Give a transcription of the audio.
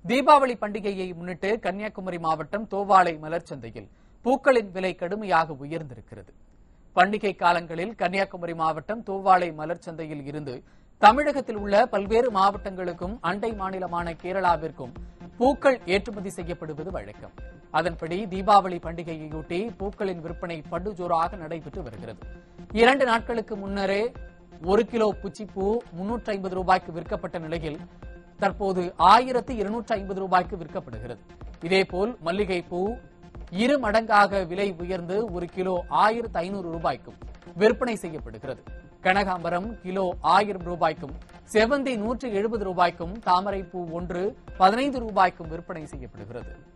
தீபாவளி பண்டிகையை முன்னிட்டு கன்னியாகுமரி மாவட்டம் தோவாளை மலர் சந்தையில் பூக்களின் விலை கடுமையாக உயர்ந்திருக்கிறது. பண்டிகை காலங்களில் கன்னியாகுமரி மாவட்டம் தோவாளை மலர் சந்தையில் இருந்து தமிழகத்தில் உள்ள பல்வேறு மாவட்டங்களுக்கும் அண்டை மாநிலமான கேரளாவிற்கும் பூக்கள் ஏற்றுமதி செய்யப்படுவது வழக்கம். அதன்படி தீபாவளி பண்டிகையையொட்டி பூக்களின் விற்பனை படுஜோராக நடைபெற்று வருகிறது. 2 நாட்களுக்கு முன்னரே 1 கிலோ புச்சிப்பூ 350 ரூபாய்க்கு விற்கப்பட்ட நிலையில் தற்போது 1250 ரூபாய்க்கு விற்கப்படுகிறது. இதேபோல் மல்லிகைப்பூ 2 மடங்காக விலை உயர்ந்து 1 கிலோ 1500 ரூபாய்க்கும் விற்பனை செய்யப்படுகிறது. கனகாம்பரம் கிலோ 1000 ரூபாய்க்கும், செவ்வந்தி 170 ரூபாய்க்கும், தாமரைப்பூ 1 15 ரூபாய்க்கும் விற்பனை செய்யப்படுகிறது.